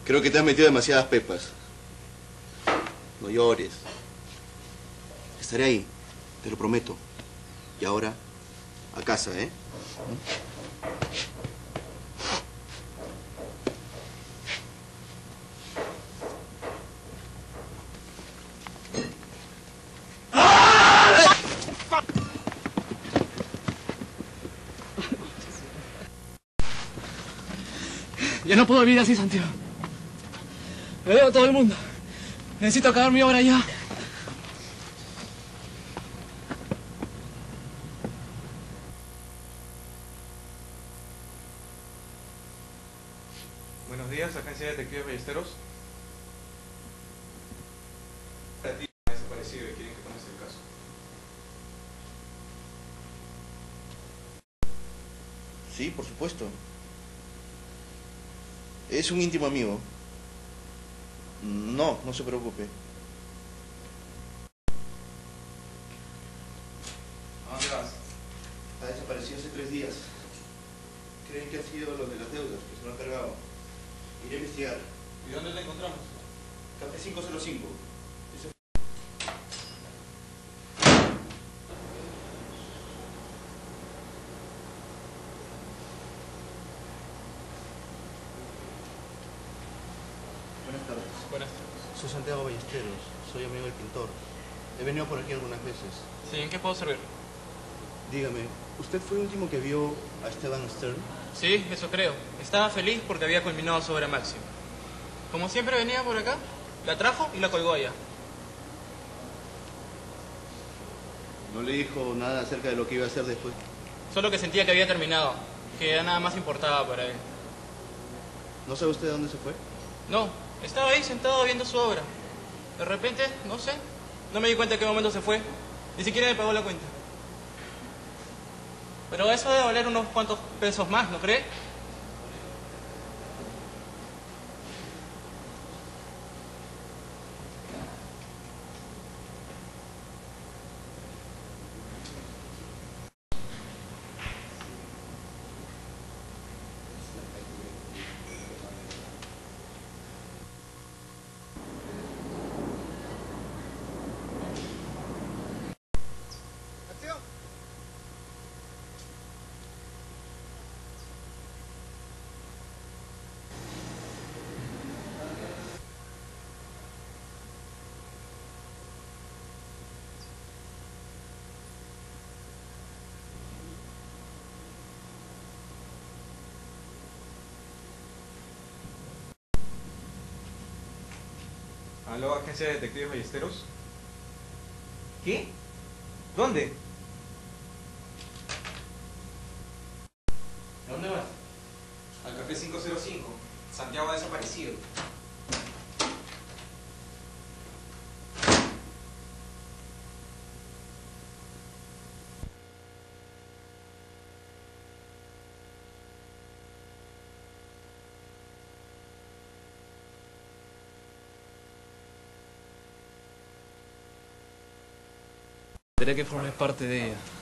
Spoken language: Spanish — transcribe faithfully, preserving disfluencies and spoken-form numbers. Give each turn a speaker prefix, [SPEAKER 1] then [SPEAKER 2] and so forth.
[SPEAKER 1] Creo que te has metido demasiadas pepas. No llores. Estaré ahí, te lo prometo. Y ahora, a casa, ¿eh?
[SPEAKER 2] Ya no puedo vivir así, Santiago. Me debo a todo el mundo. Necesito acabar mi obra ya.
[SPEAKER 3] Buenos días, agencia de detectives Ballesteros. Ha desaparecido y quieren que tomes el caso.
[SPEAKER 1] Sí, por supuesto. Es un íntimo amigo. No, no se preocupe.
[SPEAKER 3] ¿A dónde vas?
[SPEAKER 1] Ha desaparecido hace tres días. Creen que han sido los de las deudas que se lo han cargado. Iré a investigar.
[SPEAKER 3] ¿Y dónde la encontramos?
[SPEAKER 1] Café cinco cero cinco. Ese... Buenas tardes.
[SPEAKER 2] Buenas.
[SPEAKER 1] Soy Santiago Ballesteros. Soy amigo del pintor. He venido por aquí algunas veces.
[SPEAKER 2] Sí, ¿en qué puedo servir?
[SPEAKER 1] Dígame, ¿usted fue el último que vio a Esteban Stern?
[SPEAKER 2] Sí, eso creo. Estaba feliz porque había culminado su obra máxima. Como siempre venía por acá, la trajo y la colgó allá.
[SPEAKER 1] ¿No le dijo nada acerca de lo que iba a hacer después?
[SPEAKER 2] Solo que sentía que había terminado, que ya nada más importaba para él.
[SPEAKER 1] ¿No sabe usted dónde se fue?
[SPEAKER 2] No, estaba ahí sentado viendo su obra. De repente, no sé, no me di cuenta en qué momento se fue. Ni siquiera me pagó la cuenta. Pero eso debe valer unos cuantos pesos más, ¿no cree?
[SPEAKER 3] ¿Aló, agencia de detectives Ballesteros? ¿Qué? ¿Dónde?
[SPEAKER 2] ¿A dónde vas?
[SPEAKER 3] Al café cinco cero cinco. Santiago ha desaparecido.
[SPEAKER 2] Tendré que formar parte de ella.